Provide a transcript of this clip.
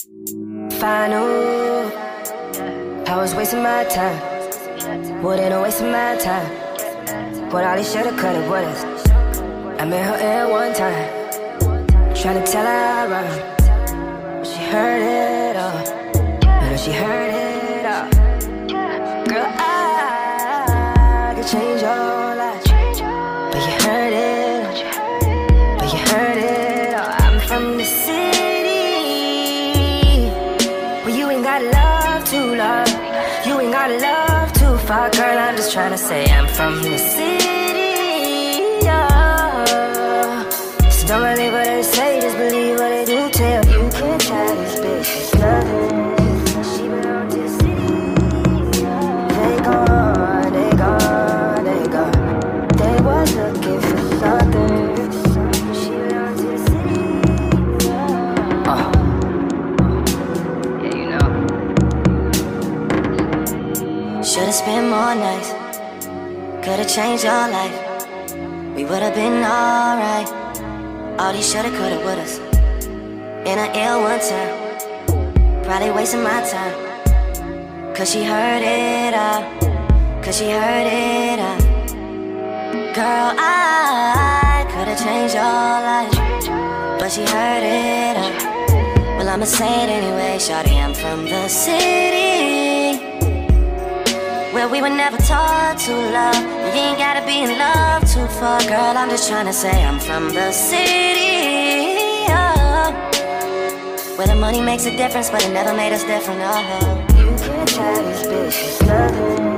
If I knew I was wasting my time, wouldn't have wasted my time. But all these shoulda, coulda, wouldas. I met her at one time, tryna tell her I run. She heard it all, but she heard it all. Girl, I could change your life, but you heard it, but you heard it all. I'm from the city, but you ain't got love to love. You ain't got love too far, girl. I'm just tryna say I'm from the city, yeah. So don't believe what they say, just believe what they do tell. You can't try this bitch, it's nothing. She belong to the city, yeah. They gone, they gone, they gone. They was looking for something. She belong to the city, yeah. Yeah, you know. Should've spent more nights, could've changed your life. We would've been alright. All these shoulda, coulda, wouldas. In an ill one time, probably wasting my time. Cause she heard it all, cause she heard it all. Girl, I could've changed your life, but she heard it all. Well, I'ma say it anyway, shawty, I'm from the city, where we were never taught to love. You ain't gotta be in love too far, girl. I'm just tryna say I'm from the city, yeah. Where the money makes a difference, but it never made us different, oh. You can't try this bitch, it's nothing.